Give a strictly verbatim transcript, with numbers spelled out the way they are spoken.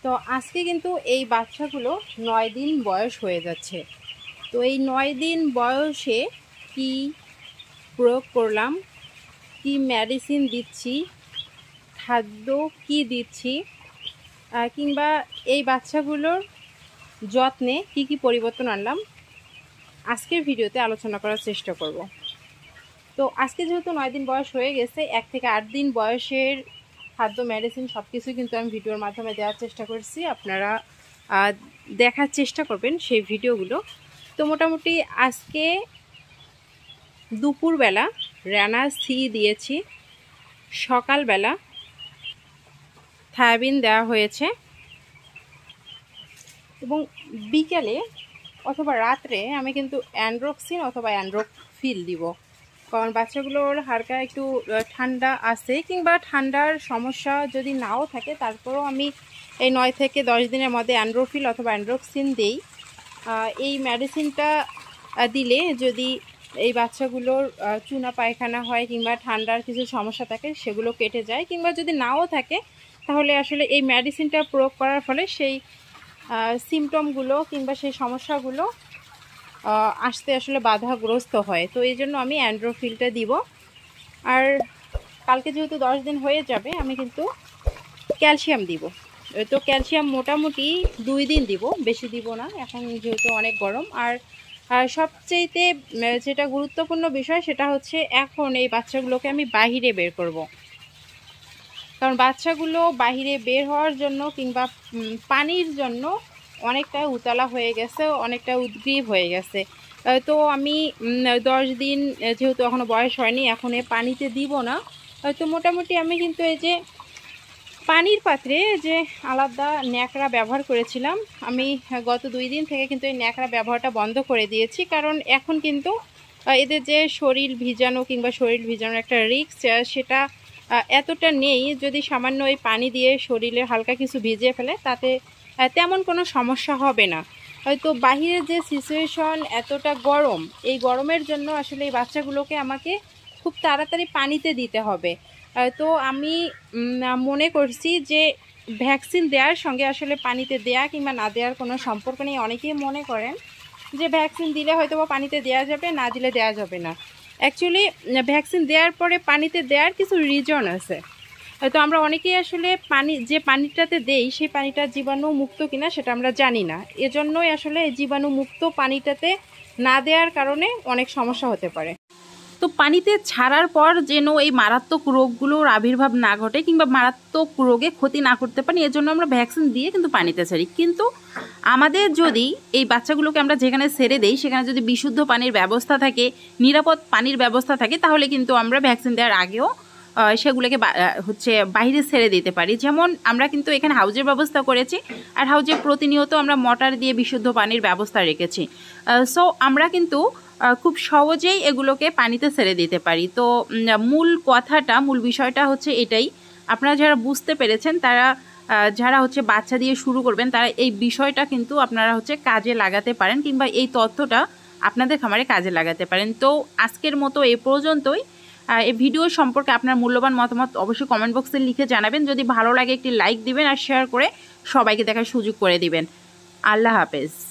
তো আজকে কিন্তু এই বাচ্চাগুলো নয় দিন বয়স হয়ে যাচ্ছে। তো এই নয় দিন বয়সে কি প্রয়োগ করলাম, কি মেডিসিন দিচ্ছি, খাদ্য কি দিচ্ছি, কিংবা এই বাচ্চাগুলোর যত্নে কি কি পরিবর্তন আনলাম, আজকের ভিডিওতে আলোচনা করার চেষ্টা করব। তো আজকে যেহেতু নয় দিন বয়স হয়ে গেছে, এক থেকে আট দিন বয়সের খাদ্য, মেডিসিন সব কিছুই কিন্তু আমি ভিডিওর মাধ্যমে দেওয়ার চেষ্টা করছি। আপনারা দেখার চেষ্টা করবেন সেই ভিডিওগুলো। তো মোটামুটি আজকে দুপুরবেলা রানা সি দিয়েছি, সকালবেলা থায়াবিন দেওয়া হয়েছে এবং বিকেলে অথবা রাত্রে আমি কিন্তু অ্যান্ড্রোক্সিন অথবা অ্যান্ড্রোফিল দিব। কারণ বাচ্চাগুলোর হালকা একটু ঠান্ডা আছে, কিংবা ঠান্ডার সমস্যা যদি নাও থাকে, তারপরেও আমি এই নয় থেকে দশ দিনের মধ্যে অ্যান্ড্রোফিল অথবা অ্যান্ড্রোক্সিন দেই। এই মেডিসিনটা দিলে যদি এই বাচ্চাগুলোর চুনা পায়খানা হয় কিংবা ঠান্ডার কিছু সমস্যা থাকে, সেগুলো কেটে যায়। কিংবা যদি নাও থাকে, তাহলে আসলে এই মেডিসিনটা প্রয়োগ করার ফলে সেই সিমটমগুলো কিংবা সেই সমস্যাগুলো আসতে আসলে বাধাগ্রস্ত হয়। তো এই জন্য আমি অ্যান্ড্রোফিলটা দিব। আর কালকে যেহেতু দশ দিন হয়ে যাবে, আমি কিন্তু ক্যালসিয়াম দিব। তো ক্যালসিয়াম মোটামুটি দুই দিন দিব, বেশি দিব না, এখন যেহেতু অনেক গরম। আর সবচেয়েতে যেটা গুরুত্বপূর্ণ বিষয়, সেটা হচ্ছে এখন এই বাচ্চাগুলোকে আমি বাহিরে বের করব। কারণ বাচ্চাগুলো বাহিরে বের হওয়ার জন্য কিংবা পানির জন্য অনেকটা উতলা হয়ে গেছে, অনেকটা উদ্গ্রীব হয়ে গেছে। তো আমি দশ দিন যেহেতু এখনও বয়স হয়নি, এখন এ পানিতে দিব না। তো মোটামুটি আমি কিন্তু এই যে পানির পাত্রে যে আলাদা ন্যাকড়া ব্যবহার করেছিলাম, আমি গত দুই দিন থেকে কিন্তু এই ন্যাকড়া ব্যবহারটা বন্ধ করে দিয়েছি। কারণ এখন কিন্তু এদের যে শরীর ভিজানো কিংবা শরীর ভিজানোর একটা রিস্ক, সেটা এতটা নেই। যদি সামান্য এই পানি দিয়ে শরীরে হালকা কিছু ভিজিয়ে ফেলে, তাতে তেমন কোনো সমস্যা হবে না। হয়তো বাহিরের যে সিচুয়েশন এতটা গরম, এই গরমের জন্য আসলে এই বাচ্চাগুলোকে আমাকে খুব তাড়াতাড়ি পানিতে দিতে হবে। তো আমি মনে করছি যে ভ্যাকসিন দেওয়ার সঙ্গে আসলে পানিতে দেয়া কিংবা না দেওয়ার কোনো সম্পর্ক নেই। অনেকেই মনে করেন যে ভ্যাকসিন দিলে হয়তো বা পানিতে দেওয়া যাবে, না দিলে দেওয়া যাবে না। অ্যাকচুয়ালি ভ্যাকসিন দেওয়ার পরে পানিতে দেওয়ার কিছু রিজন আছে। হয়তো আমরা অনেকেই আসলে পানি যে পানিটাতে দেই, সেই পানিটা জীবাণু মুক্ত কিনা সেটা আমরা জানি না। এজন্যই আসলে জীবাণু মুক্ত পানিটাতে না দেওয়ার কারণে অনেক সমস্যা হতে পারে। তো পানিতে ছাড়ার পর যেন এই মারাত্মক রোগগুলোর আবির্ভাব না ঘটে কিংবা মারাত্মক রোগে ক্ষতি না করতে পারি, এজন্য আমরা ভ্যাকসিন দিয়ে কিন্তু পানিতে ছাড়ি। কিন্তু আমাদের যদি এই বাচ্চাগুলোকে আমরা যেখানে ছেড়ে দেই, সেখানে যদি বিশুদ্ধ পানির ব্যবস্থা থাকে, নিরাপদ পানির ব্যবস্থা থাকে, তাহলে কিন্তু আমরা ভ্যাকসিন দেওয়ার আগেও সেগুলোকে হচ্ছে বাইরে ছেড়ে দিতে পারি। যেমন আমরা কিন্তু এখানে হাউজের ব্যবস্থা করেছি, আর হাউজে প্রতিনিয়ত আমরা মোটর দিয়ে বিশুদ্ধ পানির ব্যবস্থা রেখেছি। সো আমরা কিন্তু খুব সহজেই এগুলোকে পানিতে ছেড়ে দিতে পারি। তো মূল কথাটা, মূল বিষয়টা হচ্ছে এটাই। আপনারা যারা বুঝতে পেরেছেন, তারা যারা হচ্ছে বাচ্চা দিয়ে শুরু করবেন, তারা এই বিষয়টা কিন্তু আপনারা হচ্ছে কাজে লাগাতে পারেন, কিংবা এই তথ্যটা আপনাদের খামারে কাজে লাগাতে পারেন। তো আজকের মতো এই পর্যন্তই। এই ভিডিও সম্পর্কে আপনার মূল্যবান মতামত অবশ্যই কমেন্ট বক্সে লিখে জানাবেন। যদি ভালো লাগে একটি লাইক দিবেন আর শেয়ার করে সবাইকে দেখার সুযোগ করে দিবেন। আল্লাহ হাফেজ।